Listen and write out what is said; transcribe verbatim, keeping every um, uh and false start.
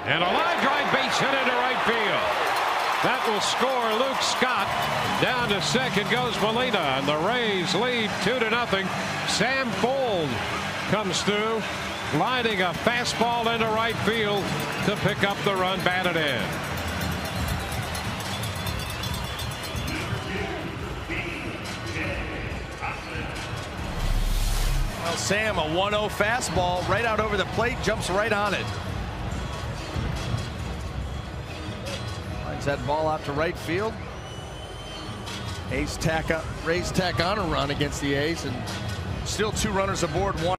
And a line drive base hit into right field. That will score Luke Scott. Down to second goes Molina, and the Rays lead two to nothing. Sam Fuld comes through, lining a fastball into right field to pick up the run, batted in. Well, Sam, a one oh fastball right out over the plate, jumps right on it. Lines that ball out to right field. A's tack up, Rays tack on a run against the A's, and still two runners aboard. One